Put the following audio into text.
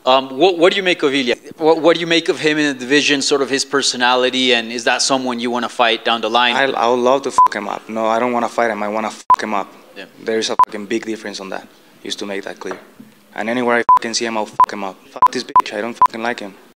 What do you make of Ilia? What do you make of him in the division, sort of his personality, and is that someone you want to fight down the line? I would love to fuck him up. No, I don't want to fight him. I want to fuck him up. Yeah. There is a fucking big difference on that. Just to make that clear. And anywhere I fucking see him, I'll fuck him up. Fuck this bitch. I don't fucking like him.